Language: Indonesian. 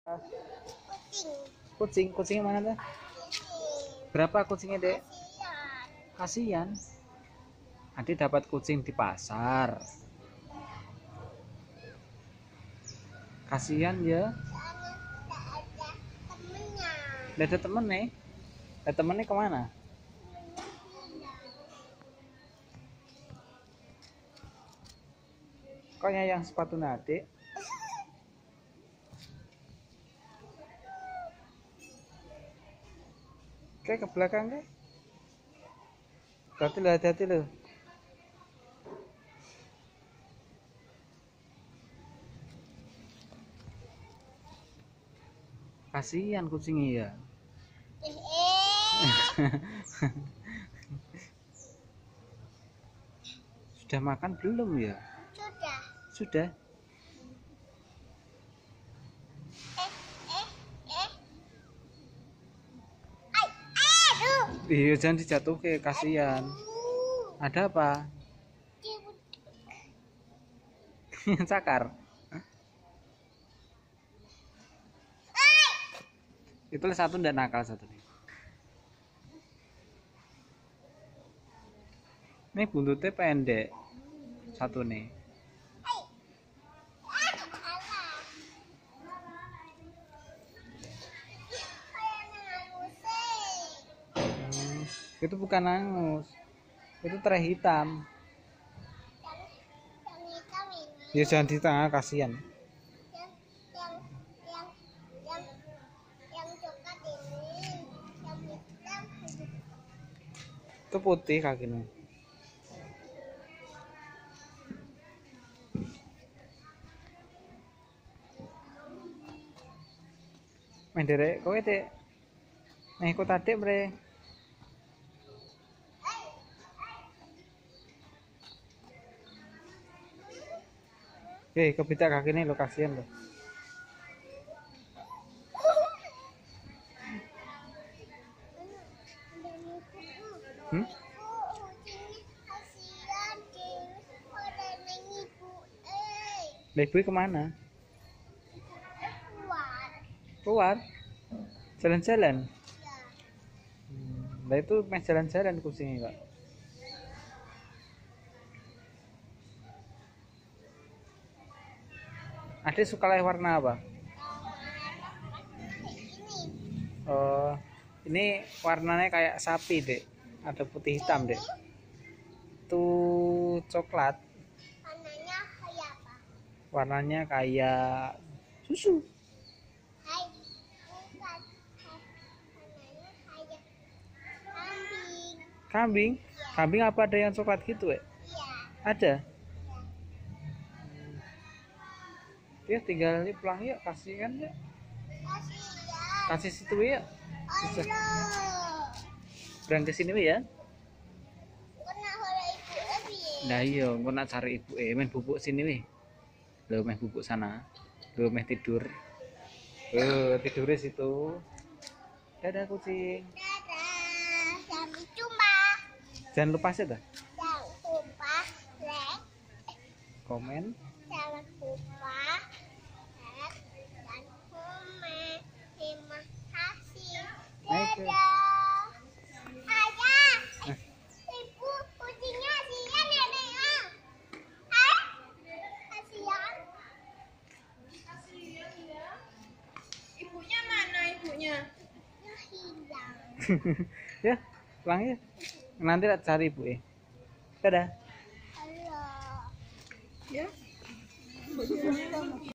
Kucingnya mana tuh? Berapa kucingnya, Dek? Kasihan. Adik dapat kucing di pasar. Kasihan ya. Nggak ada temen nih. Ada temennya kemana? Kok yang sepatu Adik? Oke, ke belakang deh. Hati-hati loh. Kasihan kucingnya ya. Sudah makan belum ya? Sudah. Iya, jangan dijatuhke, kasihan. Ada apa? Cakar. Itu satu ndak nakal satu nih. Ini buntutnya pendek. Satu nih. Itu bukan angus. Itu tray hitam. Ya jangan di tengah, kasihan. Itu putih kakinya. Main derek, kowe Dek. Nah, ikut Adik, Bre. Kebitak kakinya lo, kasihan lo. Ibu kemana? Keluar? Jalan-jalan? Nah itu main jalan-jalan kucingnya, Pak. Adik suka warna apa? Oh, ini warnanya kayak sapi, Dek. Ada putih hitam, Dek. Tuh coklat. Warnanya kayak apa? Warnanya kayak susu. Warnanya kayak kambing. Kambing? Kambing apa ada yang coklat gitu, Iya. Ada? Ya tinggal ini pulang yuk, kasih kan ya. Kasih situ ya. Berang ke sini ya. Nah iya, engko nak cari ibu main bubuk sini weh. Lo main bubuk sana. Lo main tidur. Tidurnya situ. Dadah kucing. Dadah, sampai jumpa. Jangan lupa sih dah. Jangan lupa like, Komen. jangan lupa like dan komen. Terima kasih. Dadah. Ayah. Ibu kucingnya kasihan ya, Nek. Kasihan. Kasihan ya. Ibunya mana ibunya? Ya hilang. Ya, pulang ya. Nanti tak cari ibu Dadah. Halo. Ya.